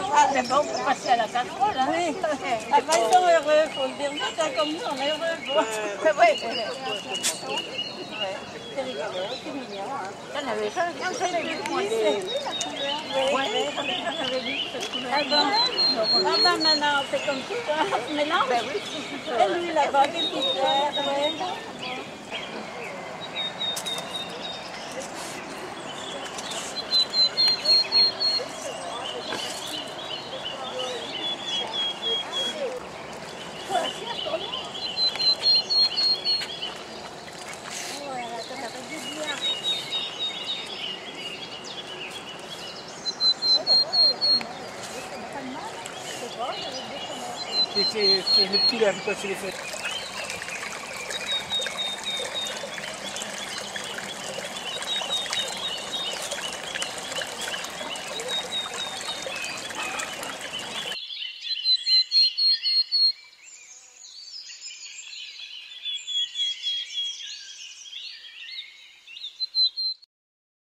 Ah, c'est bon pour passer à la casserole, hein. Oui. Après, ils sont heureux, il faut le dire. Nous, comme nous, on est heureux. C'est vrai. C'est rigolo, c'est mignon. Hein. J'en avais jamais vu, moi, des... Ouais, j'en avais vu cette couleur. Ah ben maintenant, c'est comme tout, hein, on se mélange. Ben oui, c'est ça. Et lui là-bas, qu'est-ce qu'il fait? Ouais. C'est le petit là, pourquoi tu les fais?